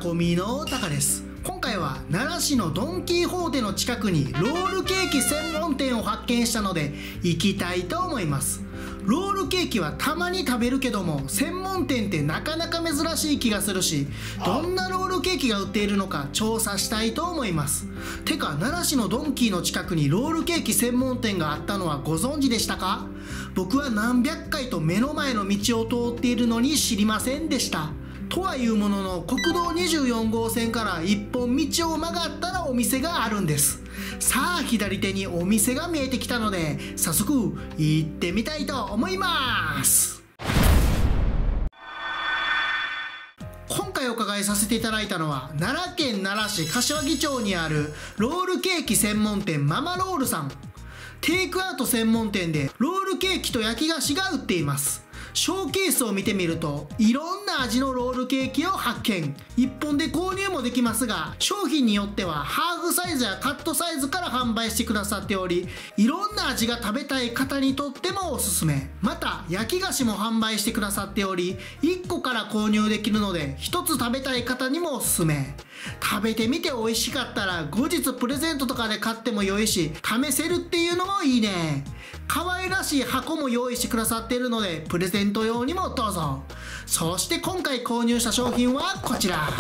込のタカです。今回は奈良市のドン・キーホーテの近くにロールケーキ専門店を発見したので行きたいと思います。ロールケーキはたまに食べるけども専門店ってなかなか珍しい気がするし、どんなロールケーキが売っているのか調査したいと思います。てか奈良市のドンキーの近くにロールケーキ専門店があったのはご存知でしたか？僕は何百回と目の前の道を通っているのに知りませんでした。とはいうものの国道24号線から一本道を曲がったらお店があるんです。さあ左手にお店が見えてきたので早速行ってみたいと思います。今回お伺いさせていただいたのは奈良県奈良市柏木町にあるロールケーキ専門店ママロールさん。テイクアウト専門店でロールケーキと焼き菓子が売っています。ショーケースを見てみるといろんな味のロールケーキを発見。1本で購入もできますが商品によってはハーフサイズやカットサイズから販売してくださっており、いろんな味が食べたい方にとってもおすすめ。また焼き菓子も販売してくださっており1個から購入できるので1つ食べたい方にもおすすめ。食べてみて美味しかったら後日プレゼントとかで買っても良いし試せるっていうのもいいね。可愛らしい箱も用意してくださっているのでプレゼント用にもどうぞ。そして今回購入した商品はこちら。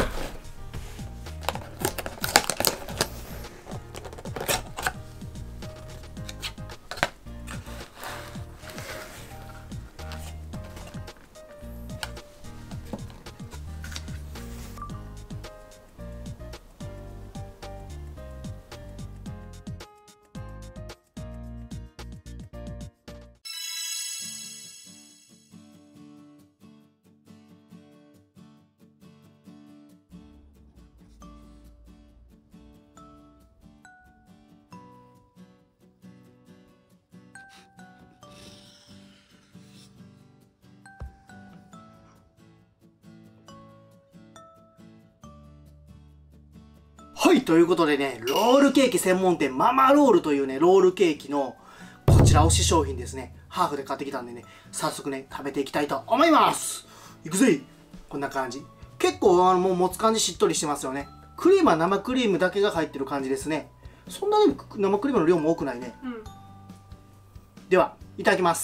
はい、ということでね、ロールケーキ専門店ママロールというね、ロールケーキのこちら推し商品ですね。ハーフで買ってきたんでね、早速ね、食べていきたいと思います。いくぜ！こんな感じ。結構もう持つ感じしっとりしてますよね。クリームは生クリームだけが入ってる感じですね。そんなに生クリームの量も多くないね。うん、では、いただきます。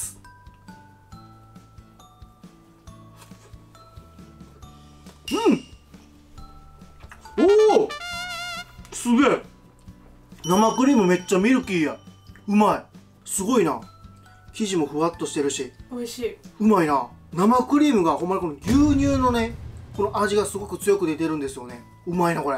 うん！おお！すげえ！生クリームめっちゃミルキーや。うまい。すごいな。生地もふわっとしてるし美味しい。 うまいな。生クリームがほんまにこの牛乳のねこの味がすごく強く出てるんですよね。うまいなこれ。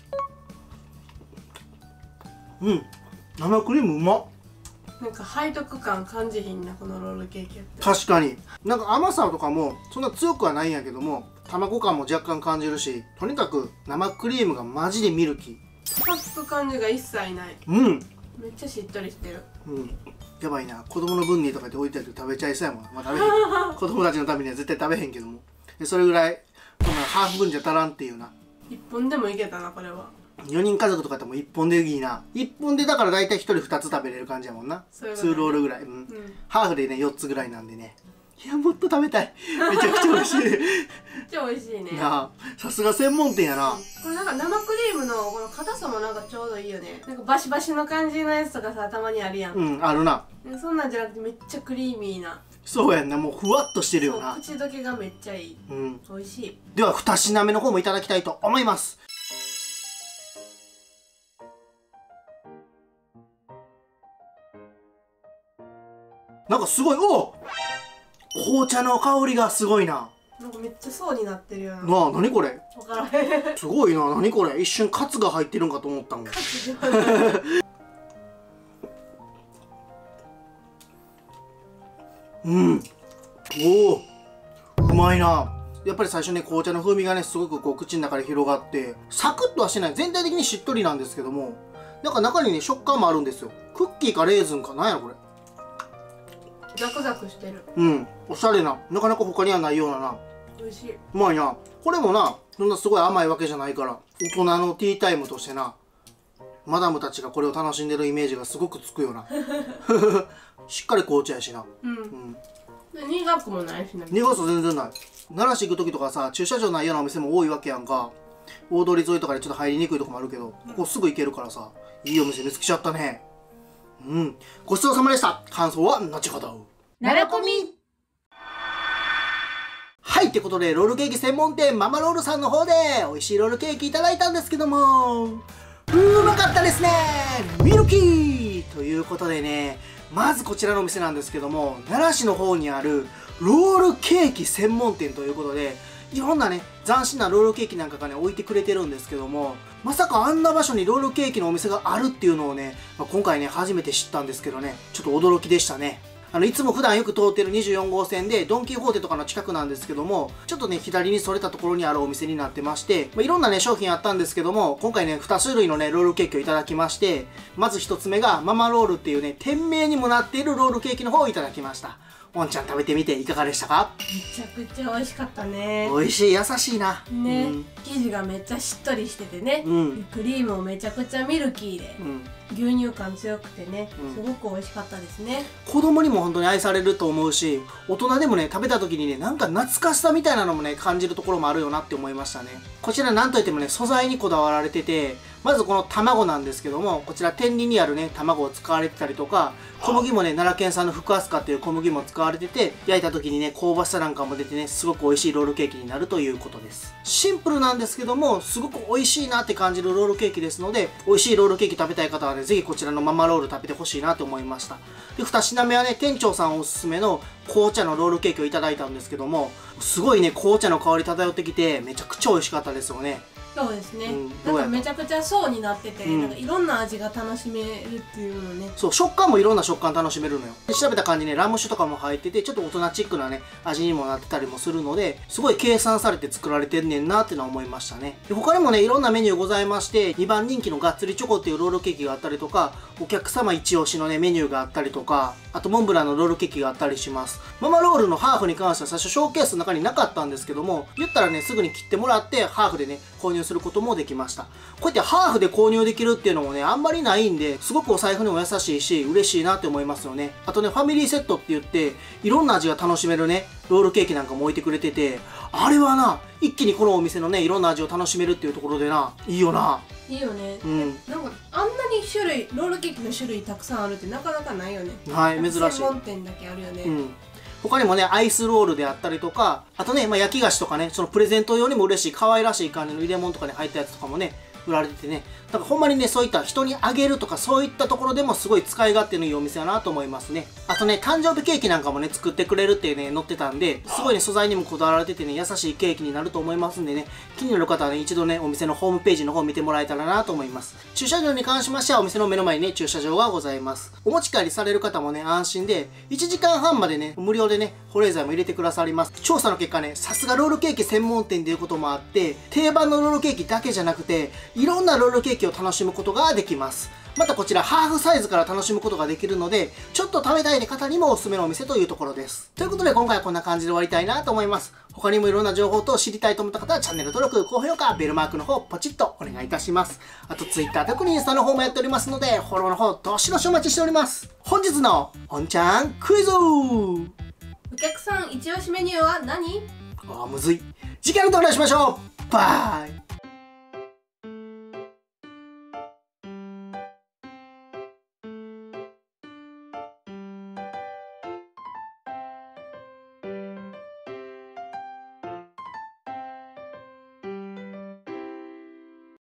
うん、生クリームうまっ。 なんか背徳感感じひんなこのロールケーキやって。 確かになんか甘さとかもそんな強くはないんやけども卵感も若干感じるし、とにかく生クリームがマジでミルキー。 パッく感じが一切ない。 うん、 めっちゃしっとりしてる。 うん、やばいな。子供の分にとかで置いてあると食べちゃいそうやもん。まあ、食べへん子供たちのためには絶対食べへんけども、それぐらいこんなハーフ分じゃ足らんっていうな。 1本でもいけたなこれは。 4人家族とかでも1本でいいな。1本でだから大体1人2つ食べれる感じやもんな。2ロールぐらい、うん、ハーフでね4つぐらいなんでね。いやもっと食べたい。めちゃくちゃ美味しい。めっちゃ美味しいね。 なあ、さすが専門店やな。 これなんか生クリームのこの硬さもなんかちょうどいいよね。なんかバシバシの感じのやつとかさたまにあるやん。 うん、あるな。 そんなんじゃなくてめっちゃクリーミーな。 そうやんな、もうふわっとしてるよな。 口どけがめっちゃいい。うん、美味しい。 では2品目の方もいただきたいと思います。なんかすごい、お紅茶の香りがすごいな。 なんかめっちゃ層になってるよな。 なあ、なにこれ。 わからへん。 すごいな、なにこれ。一瞬カツが入ってるんかと思ったもん。カツではない。うん。おお、うまいな。やっぱり最初ね、紅茶の風味がね、すごくこう口の中で広がって、サクッとはしてない。全体的にしっとりなんですけども、なんか中にね、食感もあるんですよ。クッキーかレーズンか、なんやろこれ。 ザクザクしてる。 うん、おしゃれな、なかなか他にはないようなな。 美味しい。うまいな。これもな、そんなすごい甘いわけじゃないから、大人のティータイムとしてな、マダムたちがこれを楽しんでるイメージがすごくつくよな。しっかり紅茶やしな。うん。 苦くもないしな。 苦さ全然ない。奈良市行く時とかさ、駐車場ないようなお店も多いわけやんか。 大通り沿いとかでちょっと入りにくいとこもあるけど、ここすぐ行けるからさ、いいお店見つけちゃったね。うん。ごちそうさまでした。感想は後ほど。 奈良コミ。 はい、ってことで、ロールケーキ専門店ママロールさんの方で美味しいロールケーキいただいたんですけども、うまかったですね。ミルキーということでね、まずこちらのお店なんですけども、奈良市の方にあるロールケーキ専門店ということで、いろんなね、斬新なロールケーキなんかがね、置いてくれてるんですけども、まさかあんな場所にロールケーキのお店があるっていうのをね、今回ね、初めて知ったんですけどね、ちょっと驚きでしたね。いつも普段よく通ってる24号線で、ドン・キホーテとかの近くなんですけども、ちょっとね、左にそれたところにあるお店になってまして、いろんなね、商品あったんですけども、今回ね、2種類のね、ロールケーキをいただきまして、まず1つ目が、ママロールっていうね、店名にもなっているロールケーキの方をいただきました。おんちゃん食べてみていかがでしたか？ めちゃくちゃ美味しかったね。 美味しい、優しいな。 ね、生地がめっちゃしっとりしててね、クリームもめちゃくちゃミルキーで、牛乳感強くてね、すごく美味しかったですね。 子供にも本当に愛されると思うし、大人でもね、食べた時にね、なんか懐かしさみたいなのもね、感じるところもあるよなって思いましたね。こちらなんといってもね、素材にこだわられてて、まずこの卵なんですけども、こちら天理にあるね、卵を使われてたりとか、小麦もね、奈良県産の福飛鳥っていう小麦も使われてて、焼いた時にね、香ばしさなんかも出てね、すごく美味しいロールケーキになるということです。シンプルなんですけども、すごく美味しいなって感じるロールケーキですので、美味しいロールケーキ食べたい方はね、ぜひこちらのママロール食べてほしいなと思いました。で、2品目はね、店長さんおすすめの紅茶のロールケーキをいただいたんですけども、すごいね、紅茶の香り漂ってきて、めちゃくちゃ美味しかったですよね。 そうですね、なんかめちゃくちゃ層になってて、なんかいろんな味が楽しめるっていうのね。 そう、食感もいろんな食感楽しめるのよ。調べた感じね、ラム酒とかも入ってて、ちょっと大人チックなね、味にもなってたりもするので、すごい計算されて作られてんねんなっていうのは思いましたね。で、他にもね、いろんなメニューございまして、2番人気のがっつりチョコっていうロールケーキがあったりとか、お客様一押しのね、メニューがあったりとか、あとモンブランのロールケーキがあったりします。ママロールのハーフに関しては最初ショーケースの中になかったんですけども、言ったらね、すぐに切ってもらって、ハーフでね、購入することもできました。こうやってハーフで購入できるっていうのもね、あんまりないんで、すごくお財布にも優しいし、嬉しいなって思いますよね。あとね、ファミリーセットって言って、いろんな味が楽しめるね、ロールケーキなんかも置いてくれてて、あれはな、一気にこのお店のね、いろんな味を楽しめるっていうところでな、いいよな。 いいよね。なんかあんなに種類、ロールケーキの種類たくさんあるってなかなかないよね。 はい、珍しい。 専門店だけあるよね。 他にもね、アイスロールであったりとか、あとね、焼き菓子とかね、そのプレゼント用にも嬉しい、可愛らしい感じの入れ物とかに入ったやつとかもね、売られててね、だからほんまにね、そういった人にあげるとかそういったところでもすごい使い勝手のいいお店だなと思いますね。あとね、誕生日ケーキなんかもね、作ってくれるってね、載ってたんで、すごいね、素材にもこだわられててね、優しいケーキになると思いますんでね、気になる方はね、一度ね、お店のホームページの方見てもらえたらなと思います。駐車場に関しましては、お店の目の前にね、駐車場がございます。お持ち帰りされる方もね、安心で、1時間半までね、無料でね、保冷剤も入れてくださります。調査の結果ね、さすがロールケーキ専門店ということもあって、定番のロールケーキだけじゃなくて、いろんなロールケーキを楽しむことができます。またこちらハーフサイズから楽しむことができるので、ちょっと食べたい方にもおすすめのお店というところです。ということで今回はこんな感じで終わりたいなと思います。他にもいろんな情報と知りたいと思った方はチャンネル登録、高評価、ベルマークの方ポチッとお願いいたします。あと Twitter、特にインスタの方もやっておりますので、フォローの方どしどしお待ちしております。本日のおんちゃんクイズ、 お客さん一押しメニューは何？ むずい。次回のとお願いしましょう。バイ。